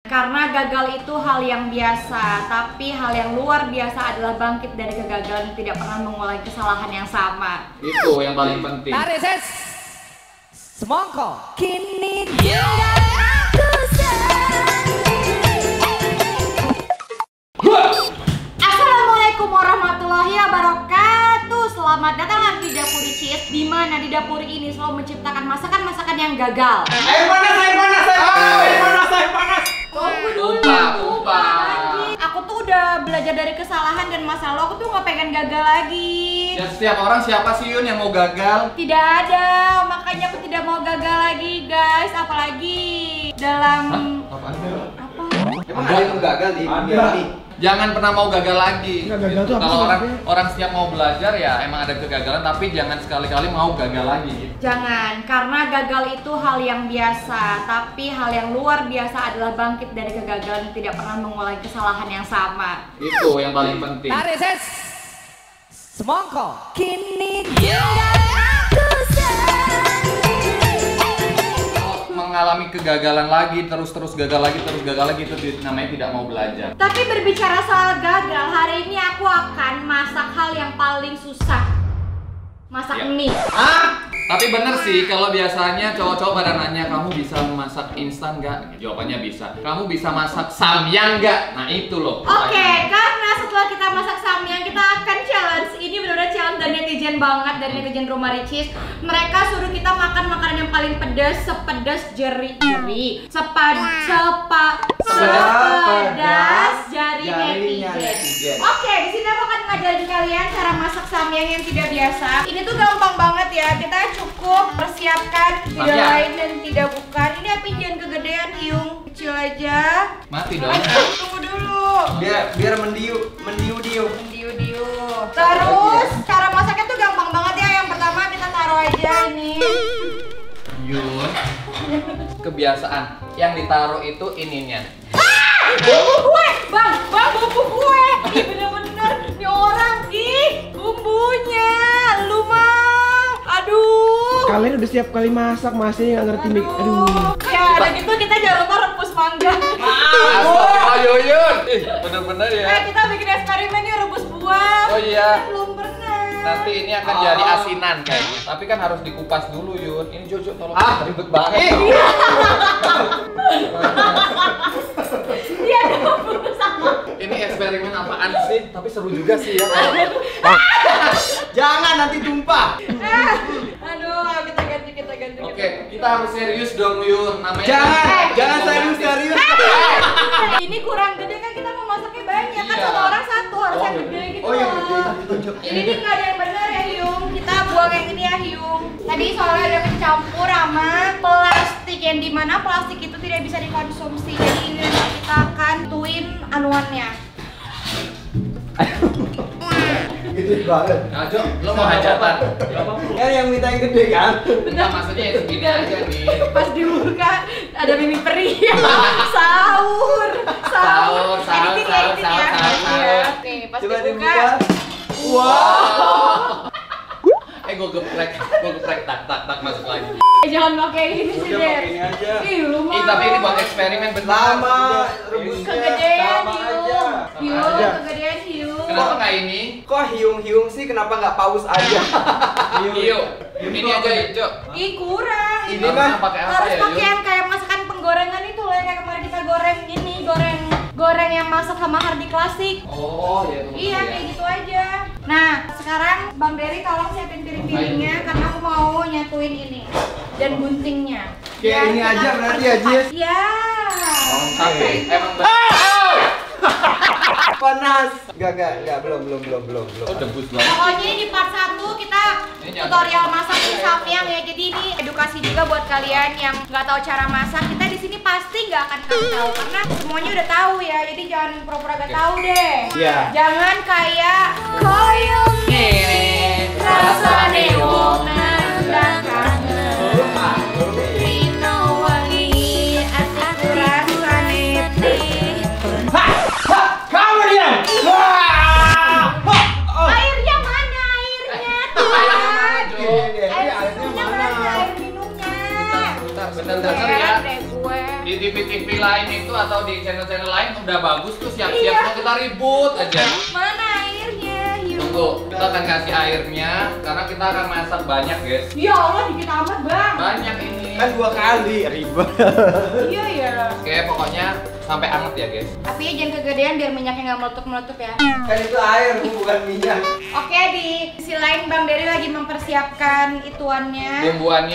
Karena gagal itu hal yang biasa, tapi hal yang luar biasa adalah bangkit dari kegagalan dan tidak pernah mengulangi kesalahan yang sama. Itu yang paling penting. Tarik ses, semongko. Kini Assalamualaikum warahmatullahi wabarakatuh. Selamat datang lagi di Dapuri Cheese, di mana di dapur ini selalu menciptakan masakan-masakan yang gagal. Air panas, air panas, air panas, air panas. Tumpah. Aku tuh udah belajar dari kesalahan dan masa lalu. Aku tuh nggak pengen gagal lagi. Ya setiap orang siapa sih Yun yang mau gagal? Tidak ada, makanya aku tidak mau gagal lagi guys. Apalagi dalam Apa? Emang ada yang gagal di dunia ini? Jangan pernah mau gagal lagi. Nggak gagal tuh apa Kalau sih? orang setiap mau belajar ya emang ada kegagalan, tapi jangan sekali-kali mau gagal lagi. Gitu. Jangan, karena gagal itu hal yang biasa, tapi hal yang luar biasa adalah bangkit dari kegagalan dan tidak pernah mengulangi kesalahan yang sama. Itu yang paling penting. tarik ses, semongko. Kini Mengalami kegagalan lagi, terus gagal lagi, itu namanya tidak mau belajar. Tapi berbicara soal gagal, hari ini aku akan masak hal yang paling susah. Masak Ya. mie. Tapi bener sih, kalau biasanya cowok-cowok pada nanya, kamu bisa masak instan nggak? Jawabannya bisa. Kamu bisa masak samyang nggak? Nah itu loh. Oke, karena setelah kita masak samyang, kita akan challenge. Ini benar-benar challenge dari netizen banget, dari netizen Rumah Ricis. Mereka suruh kita makan makanan yang paling pedas, sepedas jeri-jeri, sepedas jari netizen. Oke, di sini aku akan ngajarin kalian cara masak samyang yang tidak biasa. Ini tuh gampang banget ya. Kita cukup persiapkan tidak Samyang. lain dan tidak bukan. Ini api jangan kegedean, Hiung. Kecil aja. Mati dong. Tunggu dulu. Biar mendiu Diu. Terus cara masaknya tuh gampang banget ya. Yang pertama kita taruh aja ini. Yun, kebiasaan yang ditaruh itu ininya. Bumbu gue, bang bumbu gue. Ih bener-bener, ini orang bumbunya, lu mah. Aduh. Kalian udah setiap kali masak masih nggak ngerti mik. Aduh. Ya ada gitu kita jangan lupa rebus mangga. Ayo Yun, bener-bener ya. Kita bikin eksperimen nih rebus buah. Oh iya. Belum pernah. Nanti ini akan jadi asinan kayaknya. Tapi kan harus dikupas dulu Yun. Ini Jojo tolong ribet banget. Iya dong sama. Ini eksperimen apaan sih? Tapi seru juga sih ya. Jangan nanti tumpah. Aduh, kita ganti. Oke, kita harus serius dong Yun. Namanya Jangan serius. Ini kurang gede kan, kita mau masaknya banyak kan, Iya. satu orang satu harus yang gede gitu. Oh yang loh. gede tapi tunjuk. Ini nih nggak ada yang benar ya Hyung. Kita buang yang ini ya Hyung. Tadi soalnya ada kecampur sama plastik, yang dimana plastik itu tidak bisa dikonsumsi. Jadi ini nanti kita akan tuin anuannya. Gede banget. Nah, Jo, lo mau hajatan? Kan yang minta yang gede kan? Enggak, maksudnya ya segini aja nih. Pas dibuka ada mimik peri. Sahur. Editing ya. Iya. Nih, pas Coba dibuka. dibuka. Wow. Gue geprek, tak masuk lagi. Jangan pakai ini sih, Udah Der. pakai ini aja. Ih, lu mah. Tapi ini buat eksperimen benar. Sama rebusnya Kegedean sama aja. Hyung. Hyung, aja. kegedean Hyung. Kenapa nggak ini? Kok hiung sih? Kenapa nggak paus aja? Iyo. Ini aja ya, Jo. Ih, kurang. Ini mah pakai apa Harus ya, pakai Yun? yang kayak masakan penggorengan itu loh, yang kayak kemarin kita goreng ini, goreng yang masak sama Hardi klasik. Oh, ya teman-teman Iya, ya. kayak gitu aja. Nah, sekarang Bang Dery tolong siapin piring-piringnya karena aku mau nyatuin ini dan guntingnya. Oke, ini aja berarti ya, Jis? Iya. Tapi emang Panas. Enggak, belum. Oh, debus banget. Pokoknya ini di part 1 kita Ini jangan- tutorial masak mie samyang ya. Jadi ini edukasi juga buat kalian yang nggak tahu cara masak. Kita di sini pasti nggak akan kasih tahu karena semuanya udah tahu ya. Jadi jangan pura-pura gak tahu deh. Iya. Jangan kayak koyong ngirit rasane wong nandang kangen. Rino wangi atiku rasane tih. Kamu diam. Airnya mana airnya? Airnya mana, Jo? Air minumnya mana? Air minumnya. Bentar ya. Deh gue. Di TV-TV lain itu atau di di channel-channel lain udah bagus tuh siap-siap Iya. kok kita ribut aja. Mana airnya? Yuk. Tunggu, kita akan kasih airnya karena kita akan masak banyak, guys. Ya Allah, dikit amat bang. Banyak ini. Kan 2 kali ribet. Iya ya. Oke, pokoknya sampai anget ya, guys. Tapi jangan kegedean biar minyaknya nggak meletup ya. Kan itu air, bukan minyak. Oke, di sisi lain Bang Dery lagi mempersiapkan ituannya.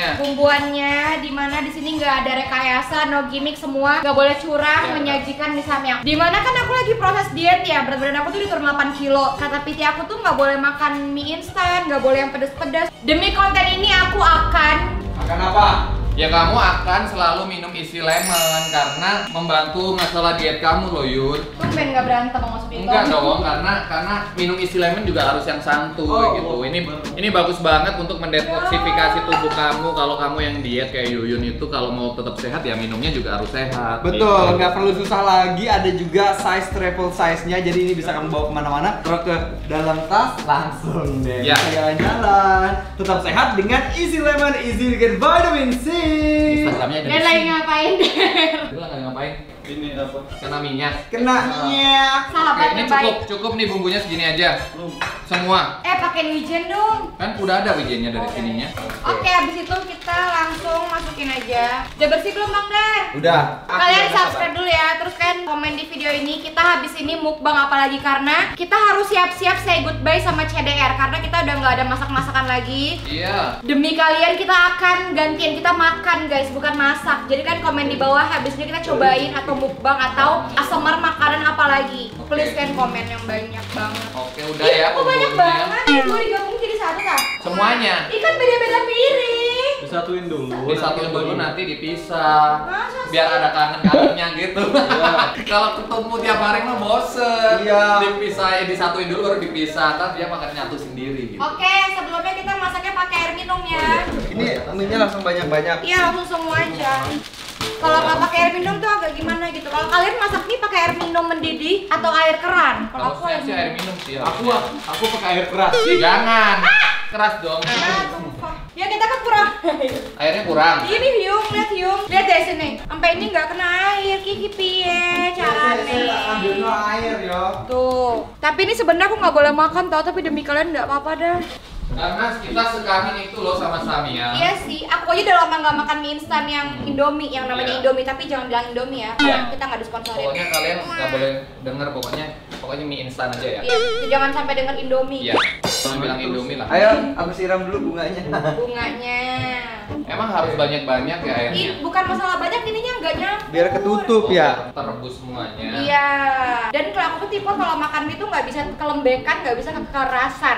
Bumbuannya, dimana di sini nggak ada rekayasa, no gimmick, semua nggak boleh curang, Ya. menyajikan di samyang. Dimana kan aku lagi proses diet ya, berat badan aku tuh diturun 8 kilo. Kata PT aku tuh nggak boleh makan mie instan, nggak boleh yang pedas-pedas. Demi konten ini aku akan Makan apa? Ya kamu akan selalu minum isi lemon karena membantu masalah diet kamu loh, Yun. tumben nggak berantem mau masukin Enggak dong, karena minum isi lemon juga harus yang santuy gitu. Ini bagus banget untuk mendetoksifikasi tubuh kamu. Kalau kamu yang diet kayak Yuyun itu kalau mau tetap sehat ya minumnya juga harus sehat. Betul, gitu. nggak perlu susah lagi. Ada juga size travel size-nya, jadi ini bisa kamu bawa kemana-mana. Taruh ke dalam tas, langsung deh. Ya. Bisa jalan-jalan. Tetap sehat dengan Easy Lemon, easy to get vitamin C. Instagramnya ada Dan di lagi sini. ngapain deh? Lu lagi ngapain? Ini apa? Kena minyak. Kena minyak. Sahabat Oke, ini terbaik. cukup nih bumbunya segini aja. Semua. Pakai wijen dong. Kan udah ada wijennya dari sininya. Oke, abis itu kita langsung masukin aja. Udah bersih belum Bang Der? Udah. Kalian subscribe dulu ya, terus kan komen di video ini. Kita habis ini mukbang apalagi karena kita harus siap-siap say goodbye sama CDR karena kita udah nggak ada masak-masakan lagi. Iya. Demi kalian kita akan gantian, kita makan guys, bukan masak. Jadi kan komen di bawah habis ini kita cobain atau mukbang atau ASMR makanan apa lagi. Please kan komen yang banyak banget. Oke, udah ya. Kok banyak bumbunya. banget? Gue digabung jadi satu kah? Semuanya. Ikan beda-beda piring. Disatuin dulu. Disatuin dulu nanti dipisah. Masa sih? Biar ada kangen-kangennya gitu. Kalau ketemu tiap hari mah bosen. Iya. Dipisahin, disatuin dulu baru dipisah. Ntar dia makan nyatu sendiri gitu. Oke, sebelumnya kita masaknya pakai air minum ya. Ini minyak langsung banyak-banyak. Iya, langsung semua aja. Kalau nggak pakai air minum tuh agak gimana gitu. Kalau kalian masak nih pakai air minum mendidih atau air keran? Kalau aku Harusnya sih air minum sih. Aku pakai air keras. Jangan. Keras dong. Ya kita kan kurang. Airnya kurang. Ini Hyung, lihat Hyung. Lihat deh sini. Sampai ini nggak kena air. Kiki piye caranya? Ambil air ya. Tuh. Tapi ini sebenarnya aku nggak boleh makan tau. Tapi demi kalian nggak apa-apa dah. Karena kita sekangen itu loh sama Samia. Iya sih. Aku aja udah lama nggak makan mie instan yang Indomie, yang namanya Iya. Indomie. Tapi jangan bilang Indomie ya. Iya. Kita nggak disponsorin. Pokoknya kalian nggak boleh denger pokoknya mie instan aja ya. Iya. Jangan sampai denger Indomie. Iya. Jangan bilang Indomie lah. Ayo, aku siram dulu bunganya. Bunganya. Emang harus banyak-banyak ya airnya. Bukan masalah banyak, ininya enggak nyampur. Biar ketutup ya. Terebus semuanya. Iya. Dan kalau aku tuh tipe kalau makan mie tuh nggak bisa kelembekan, nggak bisa kekerasan.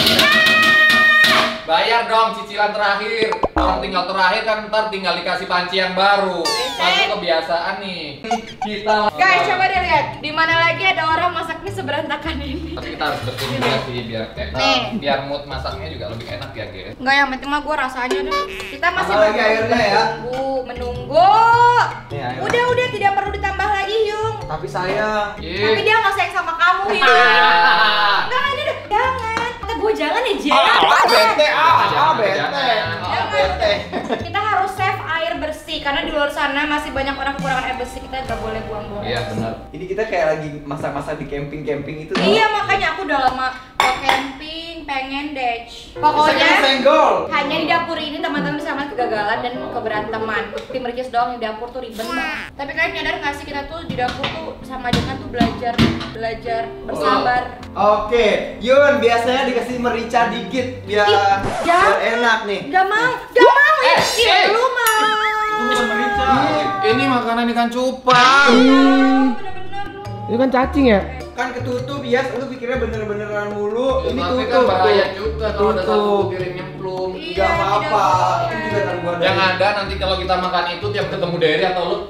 Bayar dong cicilan terakhir. Orang tinggal terakhir kan ntar tinggal dikasih panci yang baru. Masuk kebiasaan nih. Kita. Guys, coba deh lihat. Di mana lagi ada orang masak mie seberantakan ini? Tapi kita harus bersihin juga sih Nih. biar mood masaknya juga lebih enak ya, guys. Enggak, yang penting mah gue rasanya deh. Kita masih Tambah lagi airnya ya. menunggu. Nih, air. Udah tidak perlu ditambah lagi, Yung. Tapi sayang. Tapi dia nggak sayang sama kamu, Yung. Enggak, ini udah jangan. Kata gue jangan ya, Jen. Bete. Kita harus save air bersih karena di luar sana masih banyak orang kekurangan air bersih, kita nggak boleh buang-buang. Iya, benar. Ini kita kayak lagi masak-masak di camping-camping itu. Iya, makanya aku udah lama mau camping, pengen deh. Pokoknya Pokoknya senggol. hanya di dapur ini teman-teman bisa melihat kegagalan dan keberanteman. Tim Ricis doang di dapur tuh ribet banget. Tapi kalian nyadar nggak sih kita tuh di dapur tuh sama dengan tuh belajar bersabar. Oke, Yun biasanya dikasih merica dikit biar jangan. enak nih. Gak mau ya. Lu mau. Ini makanan ikan cupang. Bener-bener lu. Itu kan cacing ya? Kan ketutup ya, lu pikirnya bener-beneran mulu. Ini Tapi tutup. kan bahaya juga kalau ada satu Tutup. piring nyemplung. Iya, Gak apa-apa. tidak Ini juga tangguhan Yang ada nanti kalau kita makan itu tiap ketemu Derry atau lu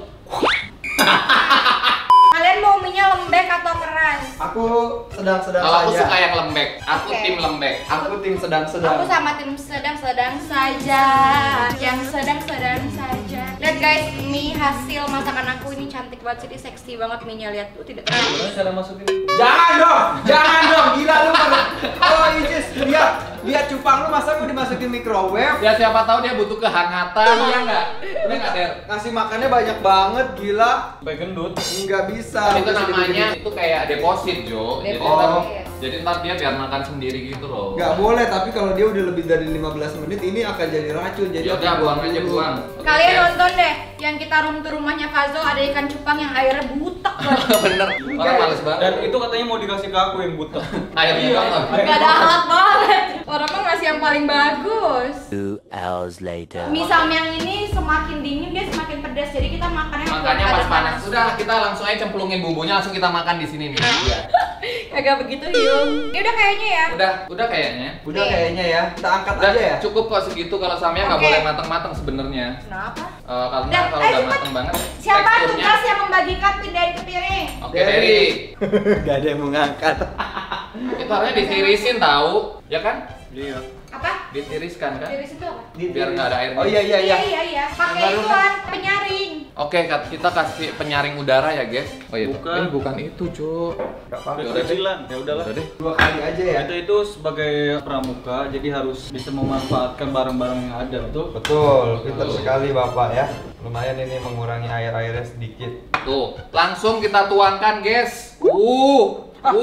Kalian mau mie-nya lembek atau keras? Aku sedang-sedang kalau aku saja. suka yang lembek. Aku Oke. tim lembek. Aku tim sedang-sedang. Aku sama tim sedang-sedang saja. Yang sedang-sedang saja. Lihat guys, mie hasil masakan aku ini cantik banget sih, seksi banget mie-nya, lihat tuh tidak terlalu. Jangan dong, gila lu. Oh, Icis, lihat. Lihat cupang lu masa mau dimasukin microwave? Ya siapa tahu dia butuh kehangatan, ya nggak? Udah nggak, Der? Ngasih makannya banyak banget, gila. Sampai gendut. Nggak bisa. Itu udah namanya segede-gede. itu kayak deposit, Jo. Deposit. Jadi ntar dia biar makan sendiri gitu loh. Nggak boleh, tapi kalau dia udah lebih dari 15 menit ini akan jadi racun. Jadi Ya udah, buang aja, buang. Kalian Oke. nonton deh yang kita room tour rumahnya Fazo, ada ikan cupang yang airnya butek banget. Bener, orang males banget. Dan itu katanya mau dikasih ke aku yang butuh. Airnya doang. Gak ada alat banget. Orang mah ngasih yang paling bagus. 2 hours later. Mie samyang ini semakin dingin dia semakin pedas. Jadi kita makannya Makanya ada pas panas. Udah, kita langsung aja cemplungin bumbunya, langsung kita makan di sini nih. Iya. Kagak begitu, Yung. Ini udah kayaknya ya. Udah kayaknya. Udah kayaknya ya. Kita angkat Udah aja ya. cukup kok segitu, kalau samnya nggak Oke. boleh matang-matang sebenarnya. Kenapa? Karena Dan, kalau ayo udah cepet. matang banget Siapa teksturnya. tugas yang membagikan pindahin ke piring? Oke, Derry. Gak ada yang mau ngangkat. Itu harusnya ditirisin tahu, ya kan? Iya. Apa? Ditiriskan kan? Tiris itu apa? Biar nggak ada airnya. Oh iya iya iya. Iya. Pakai Baru ituan penyaring. Oke, kita kasih penyaring udara ya, guys. Oh iya, Bukan. bukan itu, Cuk. Gak apa-apa. Kecilan. Ya udahlah. Udah deh. 2 kali aja ya. Itu sebagai pramuka, jadi harus bisa memanfaatkan barang-barang yang ada, betul? Betul, pintar sekali Bapak ya. Lumayan ini mengurangi air-airnya sedikit. Tuh, langsung kita tuangkan, guys. Wow.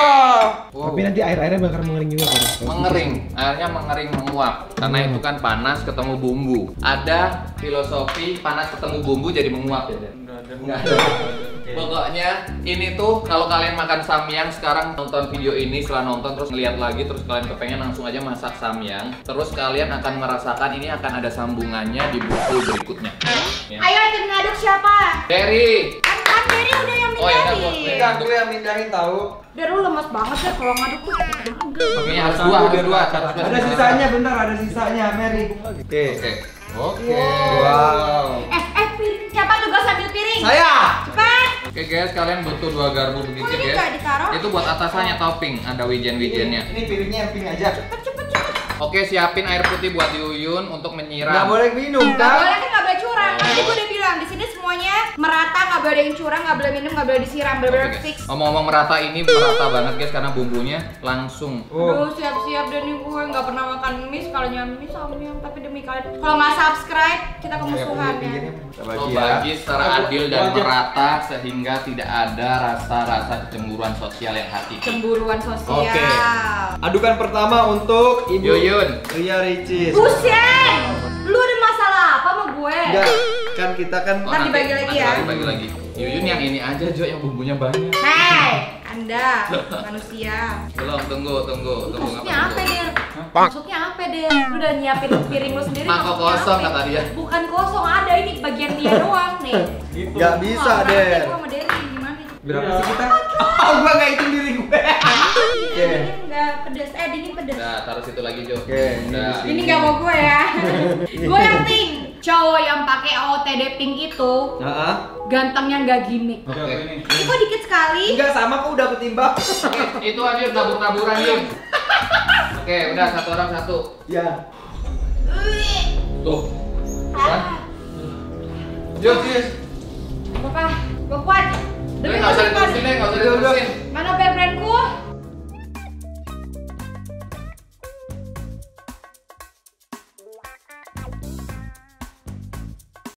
Tapi nanti air-airnya bakal mengering juga kan. Mengering, airnya mengering menguap karena itu kan panas ketemu bumbu. Ada filosofi panas ketemu bumbu jadi menguap ya. Enggak ada. Pokoknya ini tuh kalau kalian makan samyang sekarang, nonton video ini, setelah nonton terus ngeliat lagi, terus kalian kepengen langsung aja masak samyang, terus kalian akan merasakan ini akan ada sambungannya di buku berikutnya. Ya. Ayo tim ngaduk siapa? Derry. Kan Derry udah yang Oh, iya, mindahin. gua- Enggak, gue yang mindahin tahu. Derry lu lemas banget ya kalau ngaduk tuh. Makanya harus dua. Ada sisanya, bentar ada sisanya, Mary. Oke. Oke. Wow. Piring. Siapa tugas ambil piring? Saya. Cepat. Oke guys, kalian butuh 2 garpu begitu Kok ini guys. nggak ditaruh? Itu buat atasannya topping, ada wijen-wijennya. Ini piringnya yang pink aja. Cepet. Oke, siapin air putih buat Yuyun untuk menyiram. Nggak boleh minum Nggak kan? boleh kan nggak boleh curang. Tadi gue udah bilang di sini semuanya merata, nggak boleh ada yang curang, nggak boleh minum, nggak boleh disiram, Oke, bener-bener guys. fix. Ngomong-ngomong merata, ini merata banget guys karena bumbunya langsung. Aduh, siap-siap deh nih gue nggak pernah makan mie, sekalinya mie samyang, tapi demi kalian. Kalau nggak subscribe, kita kemusuhan ya. Kita Lo bagi ya. bagi secara adil dan merata sehingga tidak ada rasa-rasa kecemburuan sosial yang hakiki. Cemburuan sosial. Oke. Adukan pertama untuk Ibu Yuyun. Ria Ricis. Buset! Lu ada masalah apa sama gue? Enggak, kan kita kan Ntar dibagi lagi ya. Dibagi lagi. Yuyun yang ini aja Jo, yang bumbunya banyak. Hei, Anda manusia. Belum, tunggu. Maksudnya apa, Der? Maksudnya apa, Der? Lu udah nyiapin piring lu sendiri. Mangkok maksudnya kosong apa? kata dia. Bukan kosong, ada ini bagian dia doang nih. nggak bisa Wah, deh. nanti gua sama Derry gimana nih? Berapa sih kita? Oh, gua nggak hitung diri gue. Oke. Dingin nggak pedes, dingin pedes. Nah, taruh situ lagi Jo. Oke, ini Nah. di sini. Ini nggak mau gue ya. Gue yang pink. Cowok yang pakai OOTD pink itu Heeh. gantengnya nggak gimmick. Oke. Ini kok dikit sekali? Enggak sama kok udah ketimbang. Itu aja tabur-taburan Yun. Oke, udah satu orang satu. Ya. Tuh. Kan? Jo, Bapak, gue kuat. Udah nggak usah diterusin deh, nggak usah diterusin.